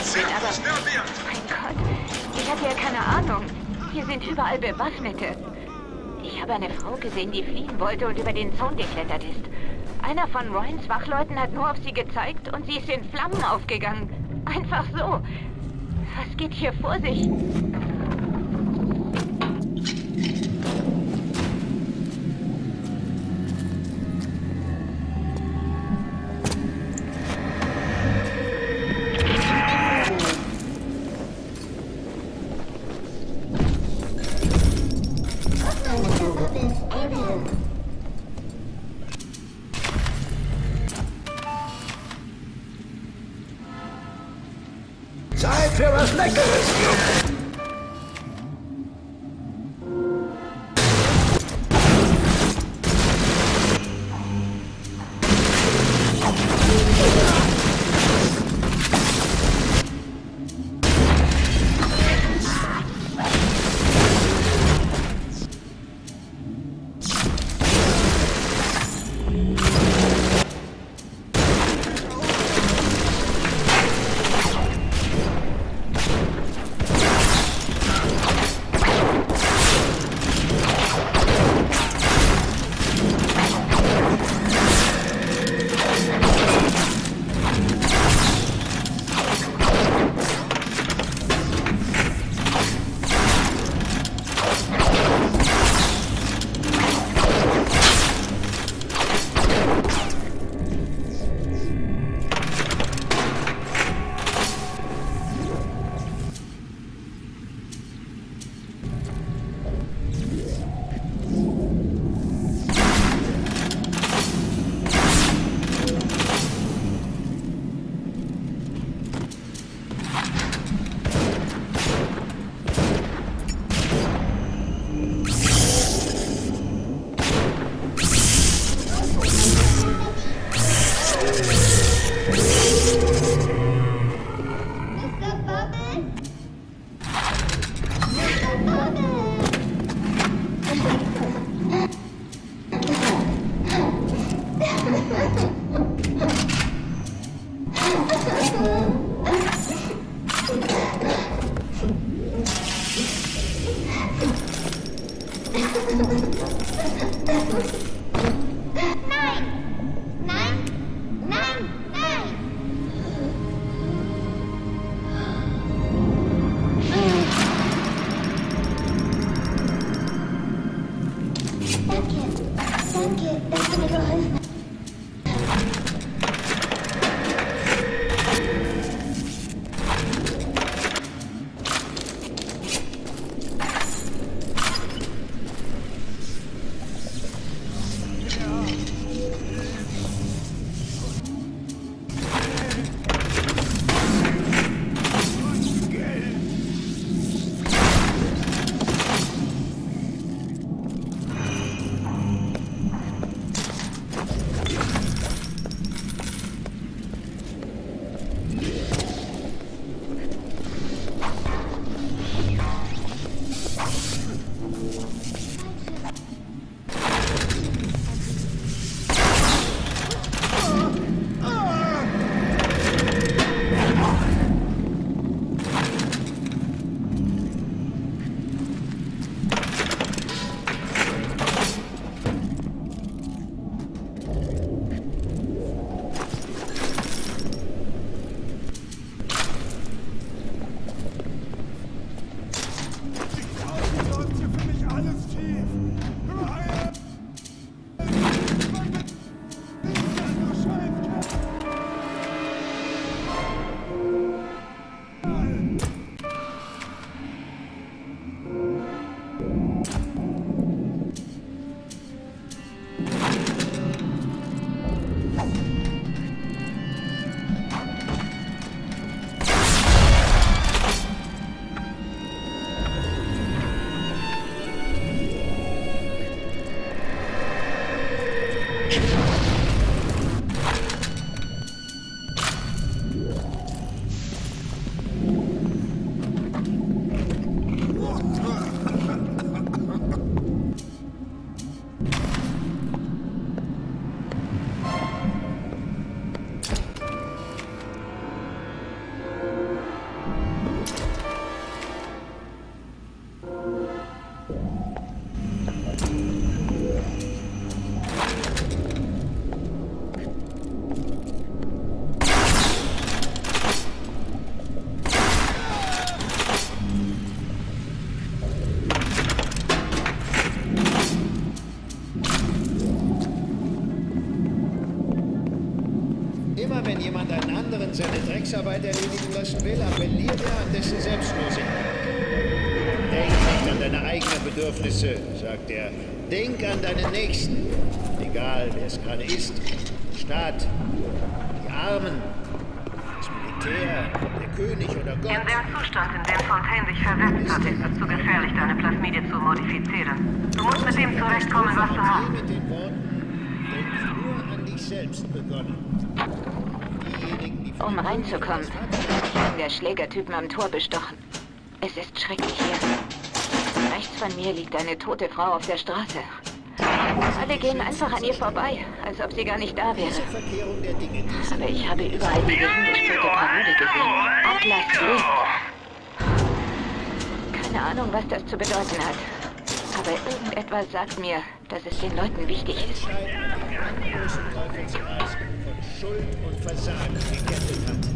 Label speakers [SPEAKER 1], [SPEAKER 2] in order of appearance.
[SPEAKER 1] bin, aber... Mein Gott, ich hatte ja keine Ahnung. Hier sind überall Bewaffnete. Ich habe eine Frau gesehen, die fliehen wollte und über den Zaun geklettert ist. Einer von Ryans Wachleuten hat nur auf sie gezeigt und sie ist in Flammen aufgegangen. Einfach so. Was geht hier vor sich?
[SPEAKER 2] Zeit für was Leckeres.
[SPEAKER 3] Immer wenn jemand einen anderen seine Drecksarbeit erledigen lassen will, appelliert er an dessen Selbstlosigkeit. Denk nicht an deine eigenen Bedürfnisse, sagt er. Denk an deinen Nächsten. Egal, wer es gerade ist. Die Staat, die Armen, das Militär, der König oder Gott.
[SPEAKER 4] In dem Zustand, in dem Fontaine sich versetzt hat, ist es zu gefährlich, deine Plasmide zu modifizieren. Du musst mit dem zurechtkommen, was du hast.
[SPEAKER 3] Mit den Worten, denk nur an dich selbst begonnen. Diejenigen, die
[SPEAKER 1] Um reinzukommen, werden der Schlägertypen am Tor bestochen. Es ist schrecklich hier. Rechts von mir liegt eine tote Frau auf der Straße. Alle gehen einfach an ihr vorbei, als ob sie gar nicht da wäre.
[SPEAKER 3] diese Verkehrung der Dinge, diese
[SPEAKER 1] Aber ich habe überall diese hingestülpte Parole gesehen. Atlas lebt. Keine Ahnung, was das zu bedeuten hat. Aber irgendetwas sagt mir, dass es den Leuten wichtig ist.
[SPEAKER 3] Menschheit an den großen Teufelskreis von Schuld und Versagen gekettet hat.